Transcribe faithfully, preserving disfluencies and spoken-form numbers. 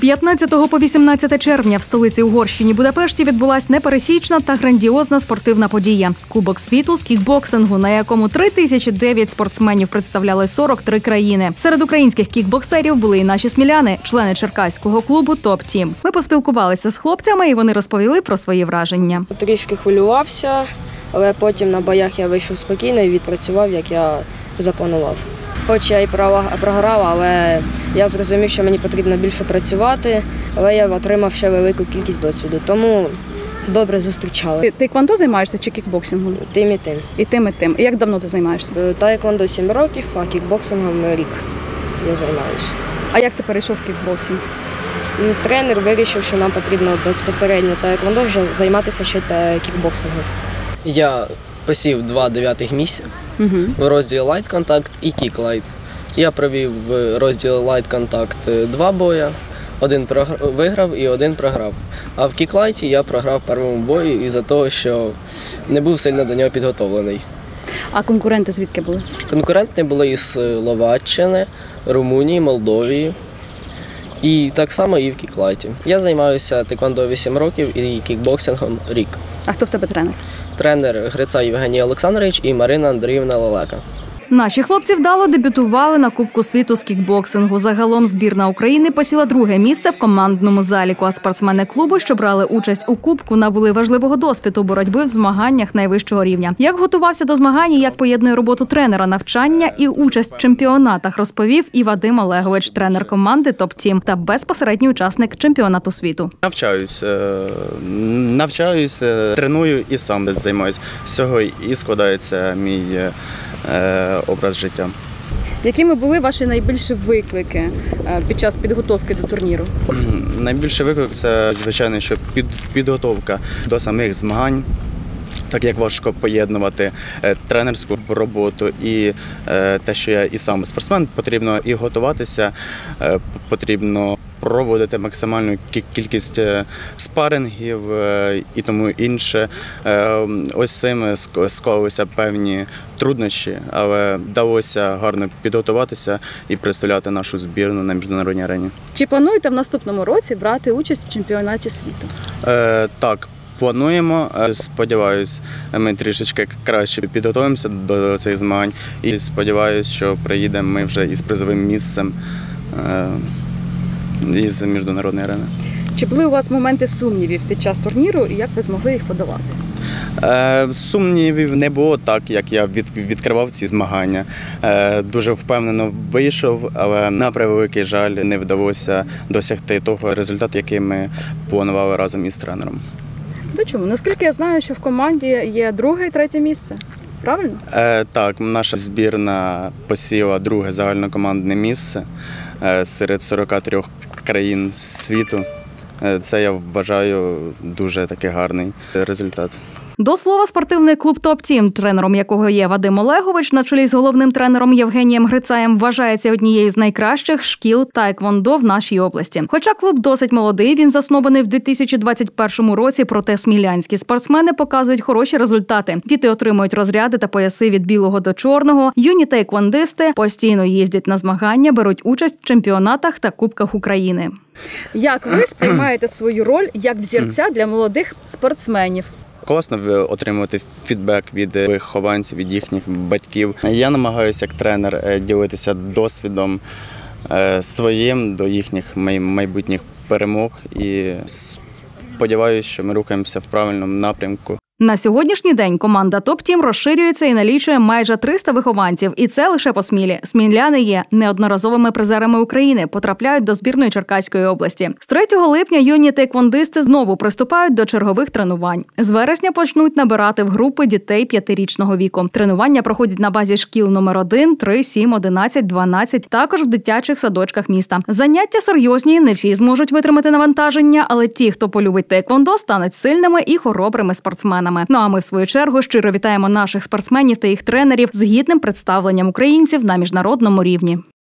п'ятнадцятого по вісімнадцяте червня в столиці Угорщині Будапешті відбулась непересічна та грандіозна спортивна подія – Кубок світу з кікбоксингу, на якому три тисячі дев'ять спортсменів представляли сорок три країни. Серед українських кікбоксерів були і наші сміляни, члени черкаського клубу «Топ Тім». Ми поспілкувалися з хлопцями, і вони розповіли про свої враження. Трішки хвилювався, але потім на боях я вийшов спокійно і відпрацював, як я запланував. Хоч я і програв, але я зрозумів, що мені потрібно більше працювати, але я отримав ще велику кількість досвіду, тому добре зустрічали. Ти тейквондо займаєшся чи кікбоксингом? Тим і тим. І тим, і тим. І як давно ти займаєшся? Тейквондо сім років, а кікбоксингом рік я займаюся. А як ти перейшов в кікбоксинг? Тренер вирішив, що нам потрібно безпосередньо тейквондо вже займатися ще кікбоксингом. Я посів два дев'ятих місця угу. в розділі Light Contact і Kick Light. Я провів в розділі Light Contact два бої, один виграв і один програв. А в Kick Light я програв в першому бою із-за того, що не був сильно до нього підготовлений. А конкуренти звідки були? Конкуренти були із Словаччини, Румунії, Молдовії. І так само і в кіклайті. Я займаюся тейквондо вісім років і кікбоксингом рік. А хто в тебе тренер? Тренер Гриця Євгеній Олександрович і Марина Андріївна Лелека. Наші хлопці вдало дебютували на Кубку світу з кікбоксингу. Загалом збірна України посіла друге місце в командному заліку, а спортсмени клубу, що брали участь у Кубку, набули важливого досвіду боротьби в змаганнях найвищого рівня. Як готувався до змагань і як поєднує роботу тренера, навчання і участь в чемпіонатах, розповів і Вадим Олегович, тренер команди «Топ Тім» та безпосередній учасник чемпіонату світу. Навчаюсь, навчаюсь, треную і сам займаюсь. З цього і складається мій образ життя. Якими були ваші найбільші виклики під час підготовки до турніру? Найбільший виклик – це, звичайно, що під, підготовка до самих змагань, так як важко поєднувати тренерську роботу і те, що я і сам спортсмен, потрібно і готуватися, потрібно проводити максимальну кількість спарингів і тому інше. Ось цим склалися певні труднощі, але вдалося гарно підготуватися і представляти нашу збірну на міжнародній арені. Чи плануєте в наступному році брати участь в чемпіонаті світу? Е, так. Плануємо, сподіваюся, ми трішечки краще підготуємося до цих змагань і сподіваюся, що приїдемо ми вже із призовим місцем із міжнародної арени. Чи були у вас моменти сумнівів під час турніру і як ви змогли їх подолати? Е, сумнівів не було так, як я від, відкривав ці змагання. Е, дуже впевнено вийшов, але на превеликий жаль не вдалося досягти того результату, який ми планували разом із тренером. До чому? Наскільки я знаю, що в команді є друге і третє місце. Правильно? Е, так, наша збірна посіла друге загальнокомандне місце е, серед сорока трьох країн світу. Е, це, я вважаю, дуже такий гарний результат. До слова, спортивний клуб «Топ Тім», тренером якого є Вадим Олегович, на чолі з головним тренером Євгенієм Грицаєм, вважається однією з найкращих шкіл тейквондо в нашій області. Хоча клуб досить молодий, він заснований в дві тисячі двадцять першому році, проте смілянські спортсмени показують хороші результати. Діти отримують розряди та пояси від білого до чорного. Юні тейквондисти постійно їздять на змагання, беруть участь в чемпіонатах та кубках України. Як ви сприймаєте свою роль як взірця для молодих спортсменів? Класно отримувати фідбек від вихованців, від їхніх батьків. Я намагаюся як тренер ділитися досвідом своїм до їхніх майбутніх перемог і сподіваюся, що ми рухаємося в правильному напрямку. На сьогоднішній день команда «Топ Тім» розширюється і налічує майже триста вихованців. І це лише по Смілі. Сміляни є неодноразовими призерами України, потрапляють до збірної Черкаської області. З третього липня юні тейквондисти знову приступають до чергових тренувань. З вересня почнуть набирати в групи дітей п'ятирічного віку. Тренування проходять на базі шкіл номер один, три, сім, одинадцять, дванадцять, також в дитячих садочках міста. Заняття серйозні, не всі зможуть витримати навантаження, але ті, хто полюбить тейквондо, стануть сильними і хоробрими спортсменами. Ну а ми, в свою чергу, щиро вітаємо наших спортсменів та їх тренерів з гідним представленням українців на міжнародному рівні.